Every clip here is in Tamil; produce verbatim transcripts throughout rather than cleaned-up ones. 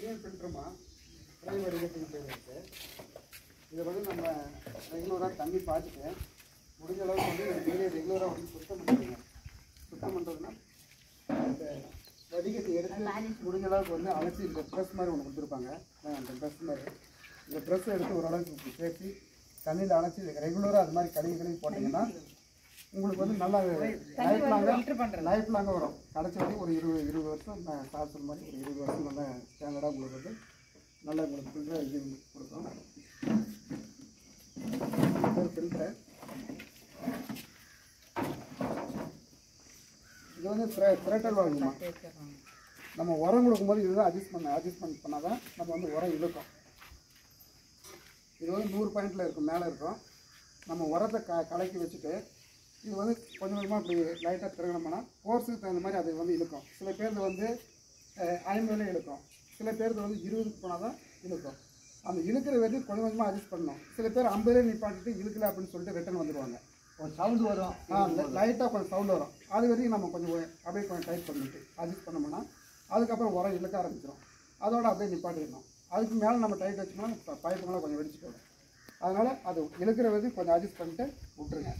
இதுவும் ஃபில்டருமா ட்ரை வடிகட்டிங் பேர் இருக்குது. இதை வந்து நம்ம ரெகுலராக தண்ணி பார்த்துட்டு முடிஞ்ச அளவுக்கு வந்து டெய்லி ரெகுலராக வந்து சுத்தம் பண்ணுறீங்க. சுத்தம் பண்ணுறதுன்னா இந்த வடிகட்டி எடுத்து முடிஞ்ச அளவுக்கு வந்து அழைச்சி இந்த ப்ரெஸ் மாதிரி ஒன்று கொடுத்துருப்பாங்க. அந்த ப்ரெஸ் மாதிரி இந்த ப்ரெஸ் எடுத்து ஓரளவுக்கு சேர்த்து தண்ணியில் அழைச்சி ரெகுலராக அது மாதிரி கழுவி கழுவி போட்டிங்கன்னா உங்களுக்கு வந்து நல்லா லைஃப் லாங்காக லைஃப் லாங்காக வரும். கடைசி வரைக்கும் ஒரு இருபது இருபது வருஷம் நான் சாப்பிட்ற மாதிரி ஒரு இருபது வருஷம் நல்லா ஸ்டாண்டர்டாக உங்களுக்கு வந்து நல்லா உங்களுக்கு ஃபில்டர் இது கொடுக்கும். ஃபில்டர் இது வந்து த்ரெட்டல் வாங்கணுமா, நம்ம உரம் கொடுக்கும்போது இதுதான் அட்ஜஸ்ட் பண்ண அட்ஜஸ்ட்மெண்ட் பண்ணால் தான் நம்ம வந்து உரம் இழுக்கும். இது வந்து நூறு பாயிண்டில் இருக்கும், மேலே இருக்கும். நம்ம உரத்தை க கலக்கி வச்சுட்டு இது வந்து கொஞ்சம் கொஞ்சமாக இப்படி லைட்டாக திருகணம்னா கோர்ஸுக்கு தகுந்த மாதிரி அது வந்து இழுக்கும். சில பேருக்கு வந்து ஐம்பதுல இழுக்கும், சில பேருக்கு வந்து இருபதுக்கு போனால் தான் இழுக்கும். அந்த இழுக்கிற வரைக்கும் கொஞ்சம் கொஞ்சமாக அட்ஜஸ்ட் பண்ணணும். சில பேர் ஐம்பதுலேயே நிப்பாட்டிட்டு இழுக்கல அப்படின்னு சொல்லிட்டு ரிட்டர்ன் வந்துடுவாங்க. ஒரு சவுண்டு வரும், ஆ லைட்டாக கொஞ்சம் சவுண்டு வரும். அது வரைக்கும் நம்ம கொஞ்சம் அப்படியே கொஞ்சம் டைட் பண்ணிட்டு அட்ஜஸ்ட் பண்ணோம்னா அதுக்கப்புறம் உரம் இழுக்க ஆரம்பிச்சிடும். அதோட அப்படியே நிப்பாட்டிடணும். அதுக்கு மேலே நம்ம டைட் வச்சோம்னா பைப்புங்களாம் கொஞ்சம் வெடிச்சு போடும். அதனால் அது இழுக்கிற வரைக்கும் கொஞ்சம் அட்ஜஸ்ட் பண்ணிட்டு விட்டுருங்க.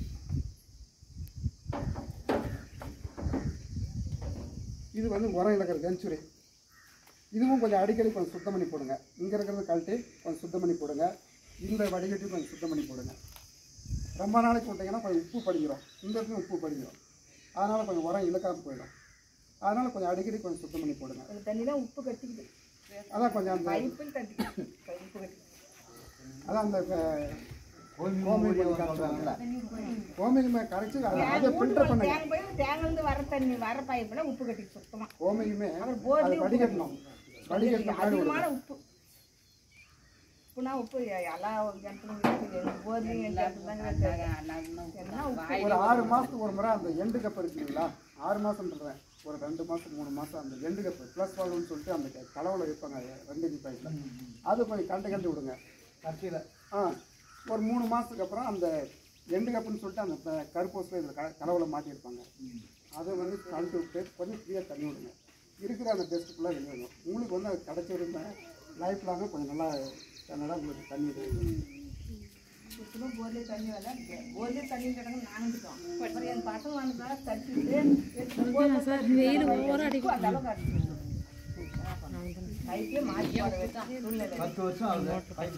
இது வந்து உரம் இழக்கிற செஞ்சுரி. இதுவும் கொஞ்சம் அடிக்கடி கொஞ்சம் சுத்தம் பண்ணி போடுங்க. இங்கே இருக்கிறத கழட்டி கொஞ்சம் சுத்தம் பண்ணி போடுங்க. இந்த வடிகட்டி கொஞ்சம் சுத்தம் பண்ணி போடுங்க. ரொம்ப நாளைக்கு விட்டிங்கன்னா கொஞ்சம் உப்பு படிக்கிறோம், இந்த இடத்துல உப்பு படிக்கிறோம். அதனால் கொஞ்சம் உரம் இழுக்காமல் போயிடும். அதனால் கொஞ்சம் அடிக்கடி கொஞ்சம் சுத்தம் பண்ணி போடுங்க. தண்ணிலாம் உப்பு கட்டிக்குது, அதான் கொஞ்சம் அந்த அதான் அந்த கோமியமே கரைச்சி அதை ஃபில்டர் பண்ணுங்க. தேங்கிலிருந்து வர தண்ணி வர பைப்புல உப்பு கட்டி சுத்தமாக கோமியமே வடிகட்டணும். வடிகட்டணும் அதிகமான உப்பு உப்புனா உப்பு எல்லா ஒரு ஆறு மாதத்துக்கு ஒரு முறை அந்த எண்டு கப் இருக்குங்களா, ஆறு மாதம்ன்றேன், ஒரு ரெண்டு மாதம் மூணு மாதம் அந்த எண்டு கப்பு ப்ளஸ் வால்வுன்னு சொல்லிட்டு அந்த கலவில் வைப்பாங்க ரெண்டு இன்ச்சு பைப்பில், அது கொஞ்சம் கண்டு கண்டு விடுங்க கட்டியில். ஆ ஒரு மூணு மாதத்துக்கு அப்புறம் அந்த எண்டு கப்புன்னு சொல்லிட்டு அந்த கருப்போஸில் இதில் க கலவில் மாட்டியிருப்பாங்க. அதை வந்து கழட்டி விட்டு கொஞ்சம் ஃப்ரீயாக தண்ணி விடுங்க. இருக்கிற அந்த டெஸ்ட் ஃபுல்லாக வெளியே வரும். உங்களுக்கு வந்து அது கிடச்சி வரைக்கும் லைஃப் லாங்காக கொஞ்சம் நல்லா நல்லா உங்களுக்கு தண்ணி சுத்தமாக போர்லேயே தண்ணி வரல, போர்லேயே தண்ணி கிடங்கு நானுட்டோம். அப்புறம் என் பசங்க வந்ததுனால தட்டிட்டு வெயில் போராடிக்கும் அந்த அளவுக்கு அடிச்சு பைப்பே மாற்றி போட வச்சா பத்து வருஷம் ஆகுது.